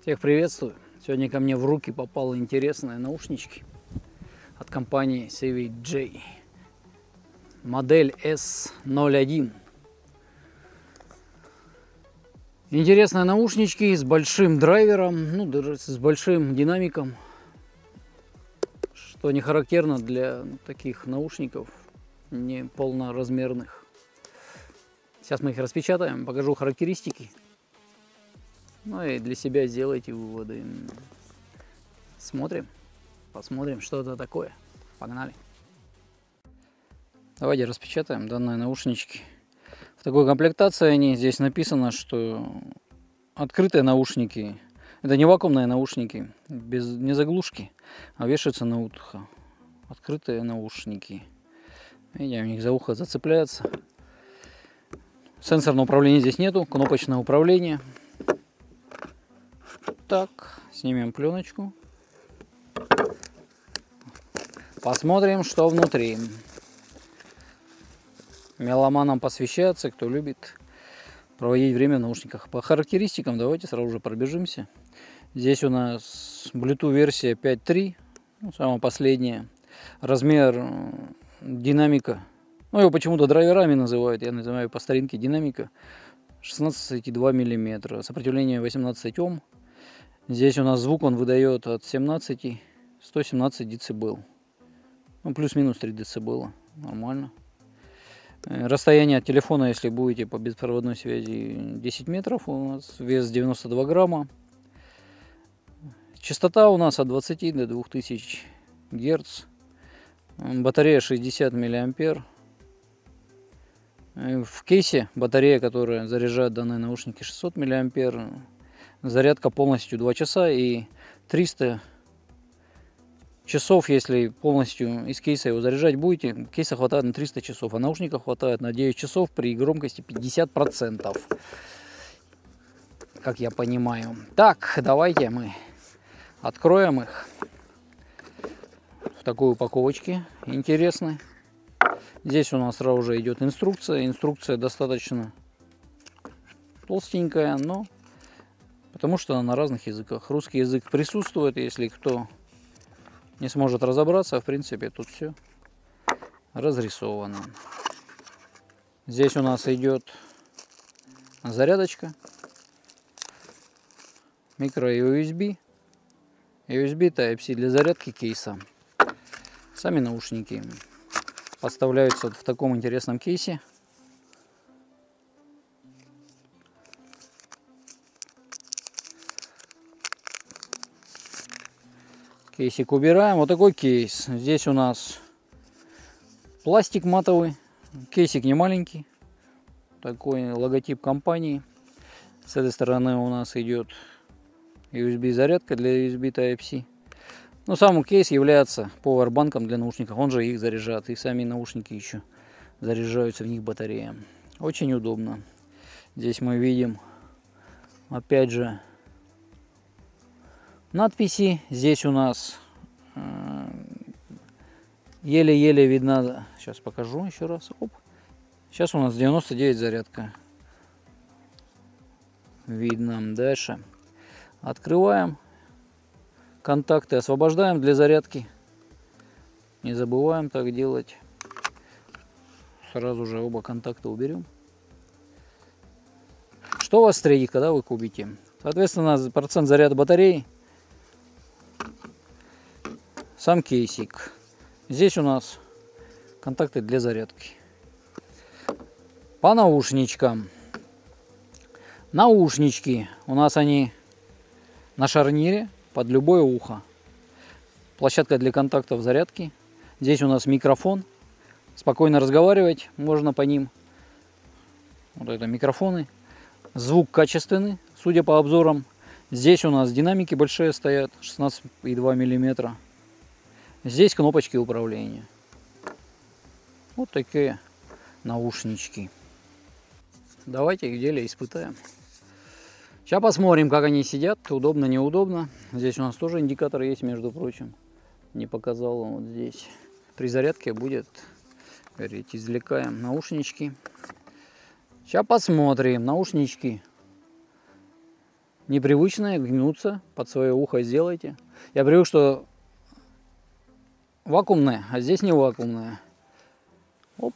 Всех приветствую! Сегодня ко мне в руки попали интересные наушнички от компании CVJ. Модель S01. Интересные наушнички с большим драйвером, ну даже с большим динамиком, что не характерно для таких наушников не полноразмерных. Сейчас мы их распечатаем, покажу характеристики. Ну и для себя сделайте выводы. Посмотрим, что это такое. Погнали. Давайте распечатаем данные наушнички. В такой комплектации они. Здесь написано, что открытые наушники. Это не вакуумные наушники, не заглушки, а вешаются на ухо. Открытые наушники. Видите, у них за ухо зацепляется. Сенсорного управления здесь нету, кнопочное управление. Так, снимем пленочку. Посмотрим, что внутри. Меломанам посвящается, кто любит проводить время в наушниках. По характеристикам давайте сразу же пробежимся. Здесь у нас Bluetooth версия 5.3, ну, самая последняя. Размер динамика, ну его почему-то драйверами называют, я называю по старинке динамика, 16,2 мм, сопротивление 18 Ом. Здесь у нас звук он выдает от 117 дБ. Ну, плюс-минус 3 дБ. Нормально. Расстояние от телефона, если будете по беспроводной связи, 10 метров. У нас вес 92 грамма. Частота у нас от 20 до 2000 Гц. Батарея 60 мА. В кейсе батарея, которая заряжает данные наушники, 600 мА. Зарядка полностью 2 часа и 300 часов, если полностью из кейса его заряжать будете. Кейса хватает на 300 часов, а наушников хватает на 9 часов при громкости 50%. Как я понимаю. Так, давайте мы откроем их в такой упаковочке интересной. Здесь у нас сразу же идет инструкция. Инструкция достаточно толстенькая, но потому что она на разных языках. Русский язык присутствует, если кто не сможет разобраться, в принципе тут все разрисовано. Здесь у нас идет зарядочка, микро USB, USB Type-C для зарядки кейса. Сами наушники поставляются в таком интересном кейсе. Кейсик убираем. Вот такой кейс. Здесь у нас пластик матовый. Кейсик не маленький. Такой логотип компании. С этой стороны у нас идет USB зарядка для USB Type-C. Но сам кейс является пауэрбанком для наушников. Он же их заряжает. И сами наушники еще заряжаются, в них батарея. Очень удобно. Здесь мы видим, опять же, надписи. Здесь у нас еле-еле видно. Сейчас покажу еще раз. Оп. Сейчас у нас 99 зарядка. Видно. Дальше. Открываем. Контакты освобождаем для зарядки. Не забываем так делать. Сразу же оба контакта уберем. Что вас встретит, когда вы купите? Соответственно, процент заряда батареи. Сам кейсик. Здесь у нас контакты для зарядки. По наушничкам. Наушнички. У нас они на шарнире под любое ухо. Площадка для контактов зарядки. Здесь у нас микрофон. Спокойно разговаривать можно по ним. Вот это микрофоны. Звук качественный, судя по обзорам. Здесь у нас динамики большие стоят, 16,2 мм. Здесь кнопочки управления. Вот такие наушнички. Давайте их в деле испытаем. Сейчас посмотрим, как они сидят. Удобно, неудобно. Здесь у нас тоже индикатор есть, между прочим. Не показал вот здесь. При зарядке будет говорить. Извлекаем наушнички. Сейчас посмотрим. Наушнички непривычные, гнутся, под свое ухо сделайте. Я привык, что вакуумные, а здесь не вакуумные. Оп.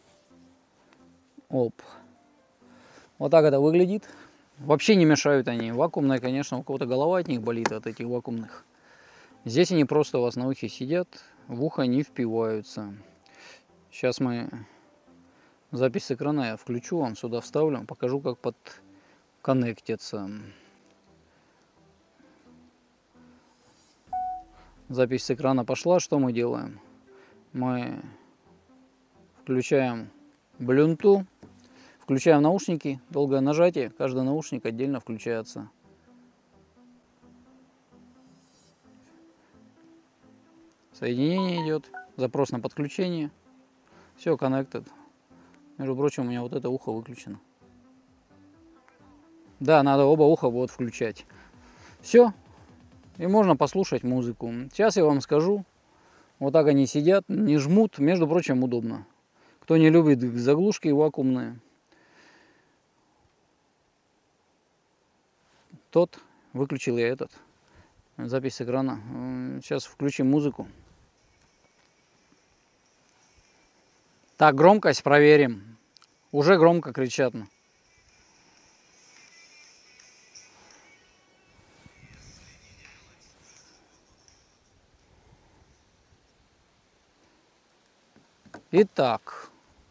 Оп. Вот так это выглядит. Вообще не мешают они. Вакуумные, конечно, у кого-то голова от них болит, от этих вакуумных. Здесь они просто у вас на ухе сидят, в ухо не впиваются. Сейчас мы запись с экрана я включу, вам сюда вставлю, покажу, как подконнектится. Запись с экрана пошла. Что мы делаем? Мы включаем Bluetooth, включаем наушники, долгое нажатие, каждый наушник отдельно включается. Соединение идет, запрос на подключение. Все, connected. Между прочим, у меня вот это ухо выключено. Да, надо оба уха вот включать. Все. И можно послушать музыку. Сейчас я вам скажу. Вот так они сидят, не жмут. Между прочим, удобно. Кто не любит заглушки вакуумные, тот выключил я этот. Запись с экрана. Сейчас включим музыку. Так, громкость проверим. Уже громко кричат. Итак,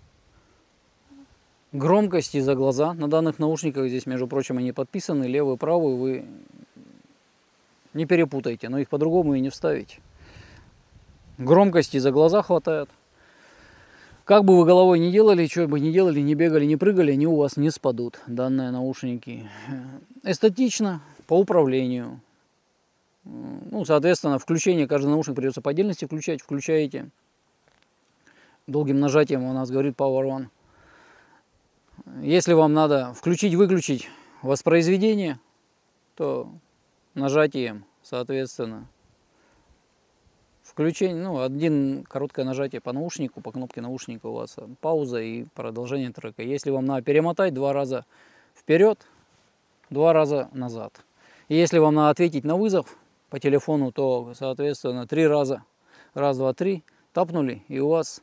громкости за глаза. На данных наушниках здесь, между прочим, они подписаны. Левый, правый вы не перепутайте, но их по-другому и не вставить. Громкости за глаза хватает. Как бы вы головой не делали, что бы ни делали, не бегали, не прыгали, они у вас не спадут, данные наушники. Эстетично, по управлению. Ну, соответственно, включение, каждый наушник придется по отдельности включать. Включаете. Долгим нажатием у нас говорит Power One. Если вам надо включить-выключить воспроизведение, то нажатием, соответственно, включение, ну, один короткое нажатие по наушнику, по кнопке наушника у вас пауза и продолжение трека. Если вам надо перемотать 2 раза вперед, 2 раза назад. И если вам надо ответить на вызов по телефону, то, соответственно, 3 раза. Раз, два, три. Тапнули, и у вас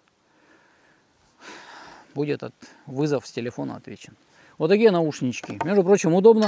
будет вызов с телефона отвечен. Вот такие наушнички. Между прочим, удобно.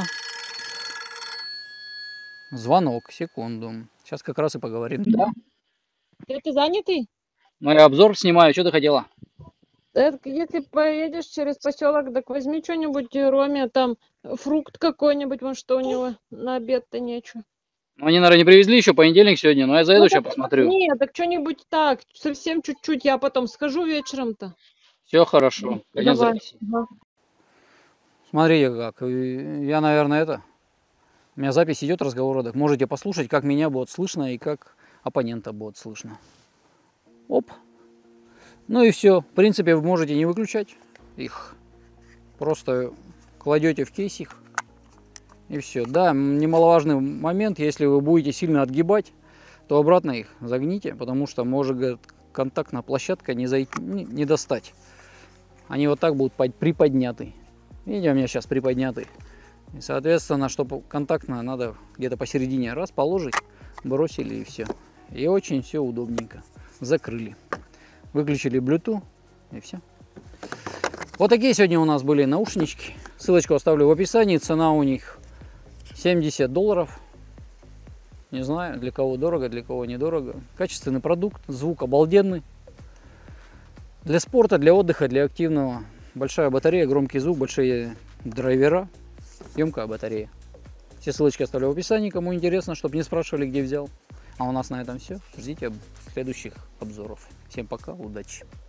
Звонок, секунду. Сейчас как раз и поговорим. Да? Ты занятый? Ну, я обзор снимаю. Что ты хотела? Если поедешь через поселок, так возьми что-нибудь Роме, там фрукт какой-нибудь, может, что у него на обед-то нечего. Ну, они, наверное, не привезли еще, понедельник сегодня, но я заеду, Ну, сейчас посмотрю. Нет, так что-нибудь так, совсем чуть-чуть, я потом скажу вечером-то. Все хорошо. Конец Давай. записи. Ага. Смотрите как. Я, наверное, у меня запись идет разговора, так можете послушать, как меня будет слышно и как оппонента будет слышно. Оп. Ну и все. В принципе, вы можете не выключать их. Просто кладете в кейсик. И все. Да, немаловажный момент, если вы будете сильно отгибать, то обратно их загните, потому что может контактная площадка не достать. Они вот так будут приподняты. Видите, у меня сейчас приподняты. И, соответственно, чтобы контактно, надо где-то посередине раз положить, бросили и все. И очень все удобненько. Закрыли. Выключили Bluetooth и все. Вот такие сегодня у нас были наушнички. Ссылочку оставлю в описании. Цена у них $70. Не знаю, для кого дорого, для кого недорого. Качественный продукт, звук обалденный. Для спорта, для отдыха, для активного. Большая батарея, громкий звук, большие драйвера, емкая батарея. Все ссылочки оставлю в описании, кому интересно, чтобы не спрашивали, где взял. А у нас на этом все. Ждите следующих обзоров. Всем пока, удачи.